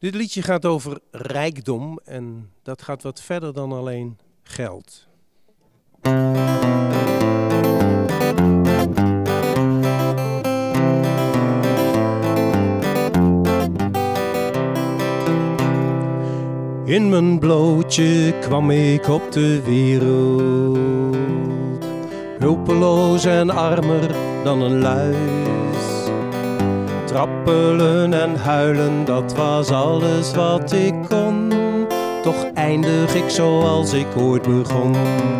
Dit liedje gaat over rijkdom en dat gaat wat verder dan alleen geld. In mijn blootje kwam ik op de wereld, hulpeloos en armer dan een luis. Trappelen en huilen, dat was alles wat ik kon. Toch eindig ik zoals ik ooit begon.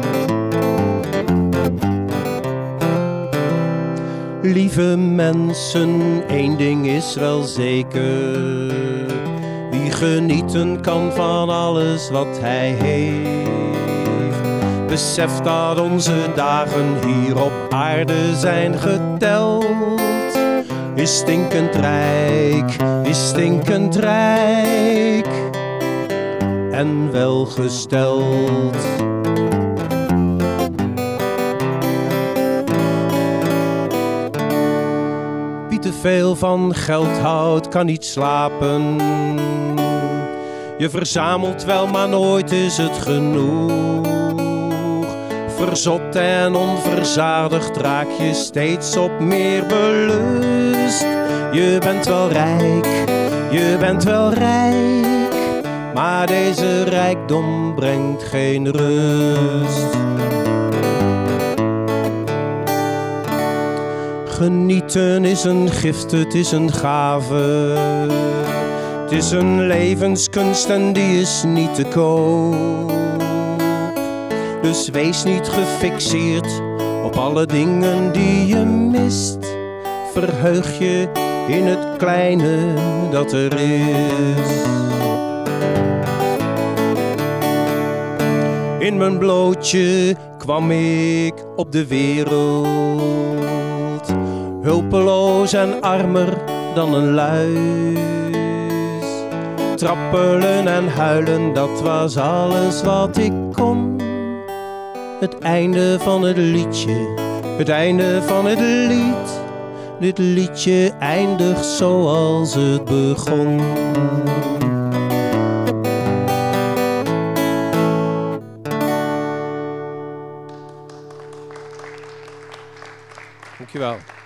Lieve mensen, één ding is wel zeker: wie genieten kan van alles wat hij heeft, beseft dat onze dagen hier op aarde zijn geteld. Is stinkend rijk en welgesteld. Wie te veel van geld houdt, kan niet slapen. Je verzamelt wel, maar nooit is het genoeg. Verzot en onverzadigd raak je steeds op meer belust. Je bent wel rijk, maar deze rijkdom brengt geen rust. Genieten is een gift, het is een gave. Het is een levenskunst en die is niet te koop. Dus wees niet gefixeerd op alle dingen die je mist. Verheug je in het kleine dat er is. In mijn blootje kwam ik op de wereld, hulpeloos en armer dan een luis. Trappelen en huilen, dat was alles wat ik kon. Het einde van het liedje, het einde van het lied. Dit liedje eindigt zoals het begon. Dankjewel.